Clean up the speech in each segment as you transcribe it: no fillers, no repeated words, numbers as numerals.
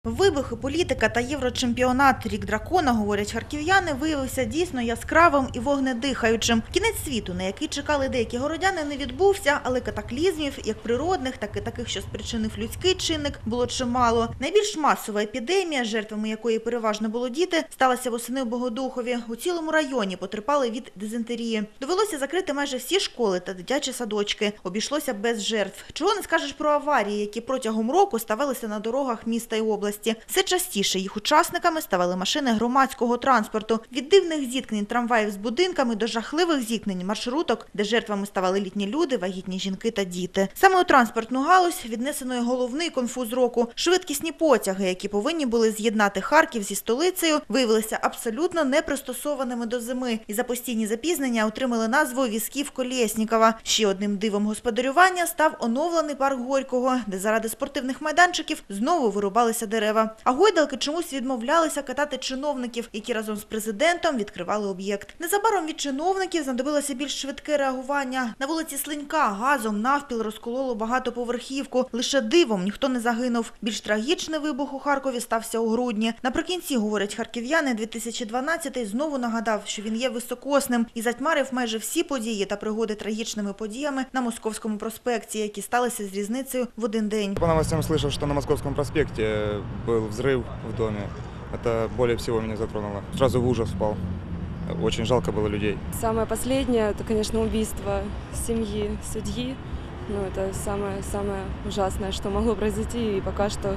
Вибухи, політика та єврочемпіонат «Рік дракона», говорять харків'яни, виявився дійсно яскравим і вогнедихаючим. Кінець світу, на який чекали деякі городяни, не відбувся, але катаклізмів, як природних, так і таких, що спричинив людський чинник, було чимало. Найбільш масова епідемія, жертвами якої переважно були діти, сталася восени у Богодухові. У цілому районі потерпали від дизентерії. Довелося закрити майже всі школи та дитячі садочки. Обійшлося без жертв. Чого не скажеш про аварії, які протягом року ставалися на дорогах міста і області. Все частіше їх учасниками ставали машини громадського транспорту. Від дивних зіткнень трамваїв з будинками до жахливих зіткнень маршруток, де жертвами ставали літні люди, вагітні жінки та діти. Саме у транспортну галузь віднесено й головний конфуз року. Швидкісні потяги, які повинні були з'єднати Харків зі столицею, виявилися абсолютно непристосованими до зими і за постійні запізнення отримали назву «Візків Колєснікова». Ще одним дивом господарювання став оновлений парк Горького, де заради спортивних майданчиків знову вирубалися дерева. А гойдалки чомусь відмовлялися катати чиновників, які разом з президентом відкривали об'єкт. Незабаром від чиновників знадобилося більш швидке реагування. На вулиці Слинька газом навпіл розкололо багатоповерхівку. Лише дивом ніхто не загинув. Більш трагічний вибух у Харкові стався у грудні. Наприкінці, говорять харків'яни, 2012-й знову нагадав, що він є високосним і затьмарив майже всі події та пригоди трагічними подіями на Московському проспекті, які сталися з різницею в один день. По новостям слышал, что на Московском проспекте был взрыв в доме. Это более всего меня затронуло. Сразу в ужас впал. Очень жалко было людей. Самое последнее – это, конечно, убийство семьи судьи. Ну, это самое ужасное, что могло произойти, и пока что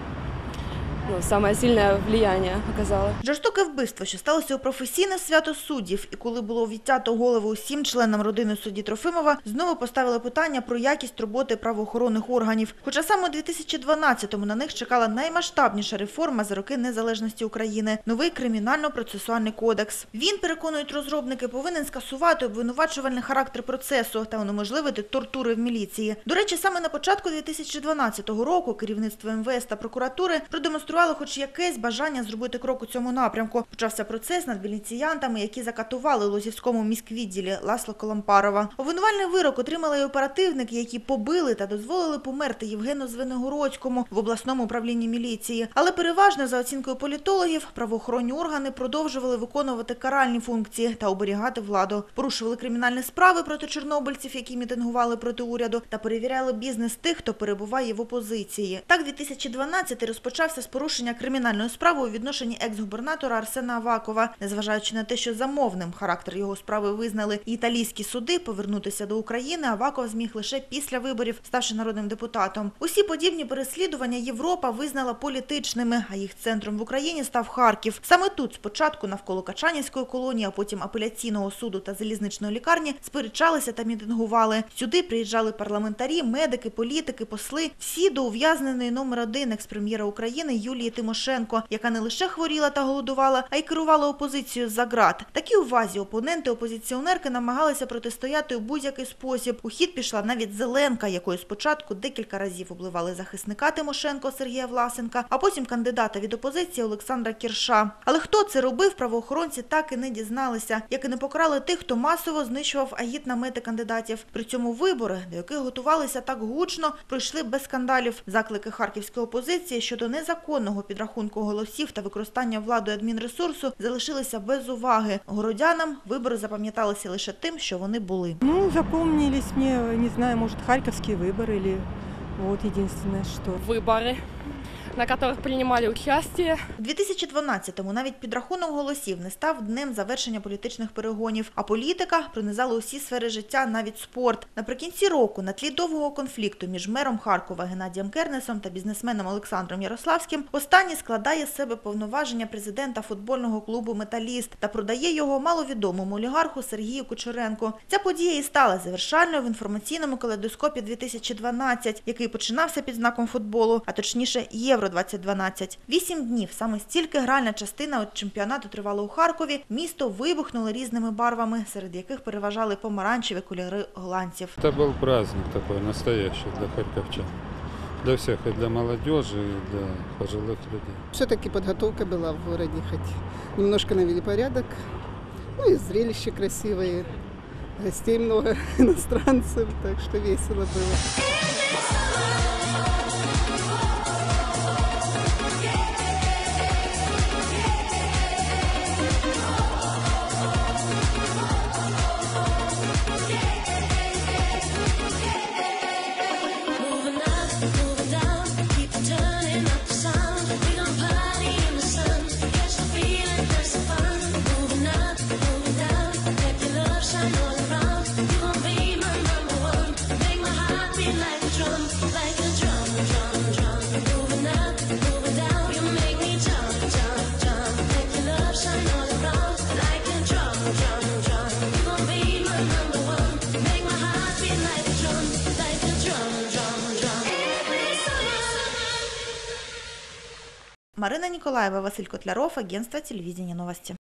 самое сильное влияние оказало. Жорстоке вбивство, що сталося у професійне свято суддів, і коли було відтято голову усім членам родини судді Трофимова, знову поставили питання про якість роботи правоохоронних органів. Хоча саме у 2012-му на них чекала наймасштабніша реформа за роки незалежності України – новий кримінально-процесуальний кодекс. Він, переконують розробники, повинен скасувати обвинувачувальний характер процесу та унеможливити тортури в міліції. До речі, саме на початку 2012 року керівництво МВС та прокуратури продемонструвало хоч якесь бажання зробити крок у цьому напрямку. Почався процес над міліціянтами, які закатували у Лозівському міськвідділі Ласло Коломпарова. Обвинувальний вирок отримали й оперативники, які побили та дозволили померти Євгену Звенигородському в обласному управлінні міліції. Але переважно, за оцінкою політологів, правоохоронні органи продовжували виконувати каральні функції та оберігати владу. Порушували кримінальні справи проти чорнобильців, які мітингували проти уряду, та перевіряли бізнес тих, хто перебуває в опозиції. Так, 2012 розпочався з порушення кримінальної справи у відношенні екс-губернатора Арсена Авакова. Незважаючи на те, що замовним характер його справи визнали і італійські суди, повернутися до України Аваков зміг лише після виборів, ставши народним депутатом. Усі подібні переслідування Європа визнала політичними, а їх центром в Україні став Харків. Саме тут спочатку навколо Качанівської колонії, а потім апеляційного суду та залізничної лікарні сперечалися та мітингували. Сюди приїжджали парламентарі, медики, політики, посли, всі до ув'язненої номер 1 екс-прем'єра України Юлії Тимошенко, яка не лише хворіла та голодувала, а й керувала опозицією з-за ґрат. Такій увазі опоненти-опозиціонерки намагалися протистояти у будь-який спосіб. У хід пішла навіть Зеленка, якою спочатку декілька разів обливали захисника Тимошенко Сергія Власенка, а потім кандидата від опозиції Олександра Кірша. Але хто це робив, правоохоронці так і не дізналися, як і не покарали тих, хто масово знищував агітнамети кандидатів. При цьому вибори, до яких готувалися так гучно, пройшли без скандалів. Заклики харківської опозиції щодо незаконного підрахунку голосів та використання владою адмінресурсу залишилися без уваги. Городянам вибори запам'яталися лише тим, що вони були. Запомнились мне, не знаю, может, харьковские выборы или вот единственное, что... Выборы, на которых принимали участие. У 2012-му навіть підрахунок голосів не став днем завершення політичних перегонів, а політика пронизала усі сфери життя, навіть спорт. Наприкінці року, на тлі довгого конфлікту між мером Харкова Геннадієм Кернесом та бізнесменом Олександром Ярославським, останній складає з себе повноваження президента футбольного клубу «Металіст» та продає його маловідомому олігарху Сергію Кучеренку. Ця подія і стала завершальною в інформаційному калейдоскопі 2012, який починався під знаком футболу, а точніше Євро-2012. 8 днів, саме стільки гральна частина від чемпіонату тривала у Харкові, місто вибухнуло різними барвами, серед яких переважали помаранчеві кольори голландців. Це був праздник такий, настоящий для харківчан. Для всех, и для молодежи, и для пожилых людей. Все-таки подготовка была в городе, хоть немножко навели порядок. Ну и зрелище красивое, гостей много, иностранцев, так что весело было. Марина Ніколаєва, Василь Котляров, агентство телевидения «Новости».